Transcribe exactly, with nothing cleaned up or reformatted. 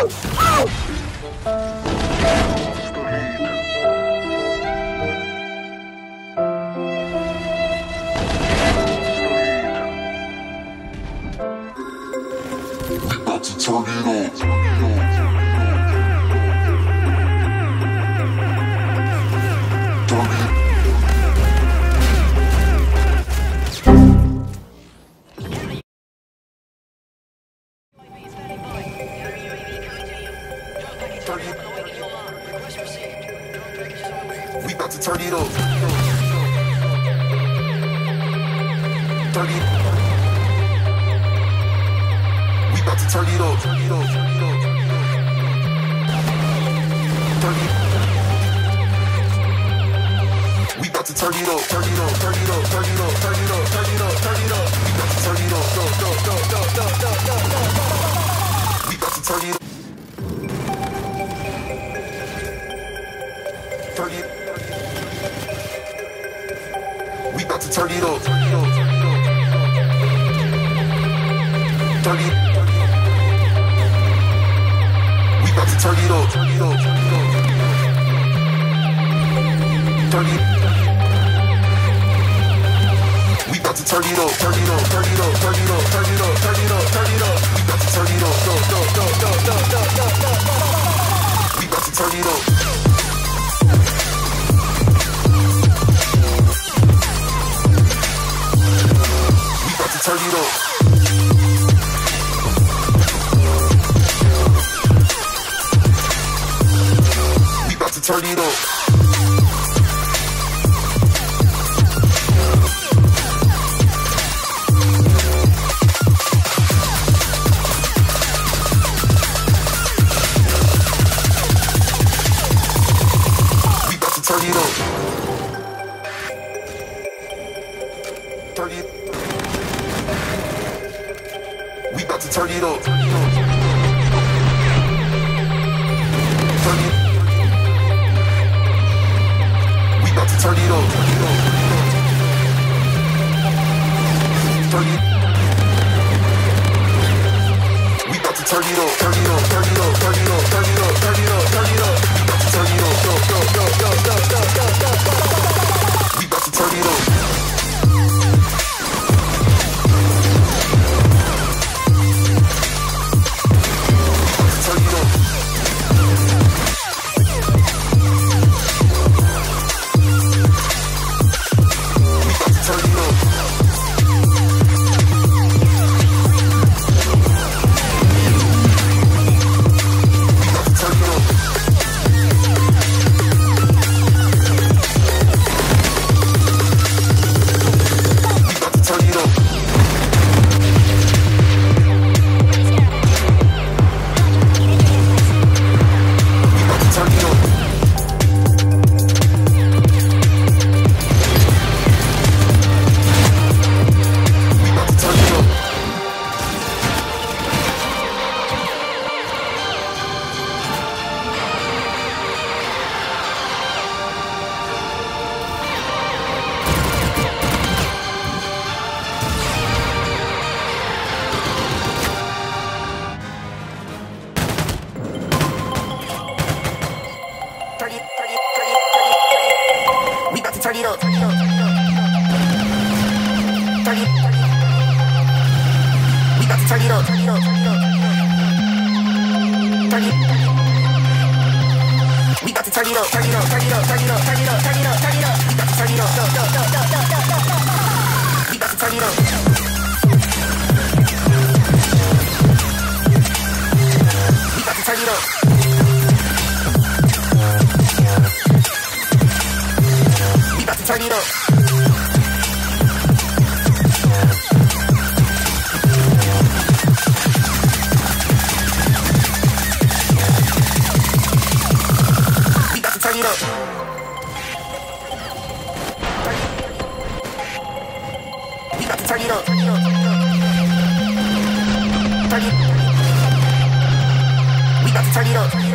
We about to turn it up. thirty. We about to turn it up. thirty. We about to turn it up. Turn it up. Turn it up. Turn it up. Turn it up. Turn it up. Turn it up. We about to turn it up. Go, go, go, go, go, go, go, go. We about to turn it up. thirty. We about to turn it up. thirty. We about to turn it up. thirty. We about to turn it up. Turn it up. Turn it up. Turn it up. Turn it up. Turn it up. Turn it up. We about to turn it up. Go, go, go, go, go, go, go, go. We about to turn it up. Turn it up. We about to turn it up. We about to turn it up. thirty. We about to turn it up. thirty. We about to turn it up. thirty. We about to turn it up. Turn it up. Turn it up. Turn it up. Turn it up. Turn it up. Turn it up. We about to turn it up. Go, go, go, go, go, go, go, go. We about to turn it up. Turn it up. thirty. We about to turn it up. thirty. We about to turn it up. Turn it up. Turn it up. Turn it up. Turn it up. Turn it up. Turn it up. We about to turn it up. Go, go, go, go, go, go, go. We about to turn it up. We about to turn it up. Turn it up. We got to turn it up. We got to turn it up. thirty. We got to turn it up.